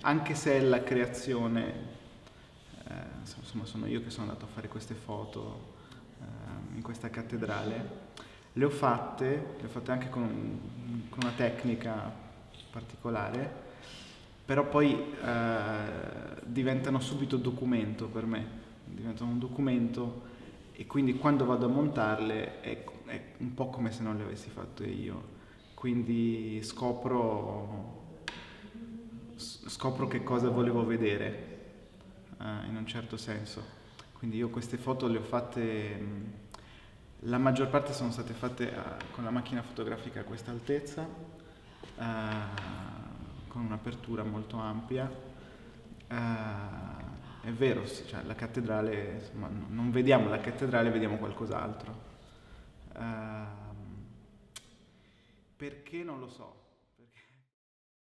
anche se la creazione, insomma sono io che sono andato a fare queste foto in questa cattedrale, le ho fatte anche con una tecnica particolare, però poi diventano subito documento per me, diventano un documento, e quindi quando vado a montarle è un po' come se non le avessi fatte io, quindi scopro che cosa volevo vedere, in un certo senso. Quindi io queste foto le ho fatte, la maggior parte sono state fatte con la macchina fotografica a questa altezza, con un'apertura molto ampia. È vero, sì, cioè, la cattedrale, insomma, non vediamo la cattedrale, vediamo qualcos'altro. Perché non lo so.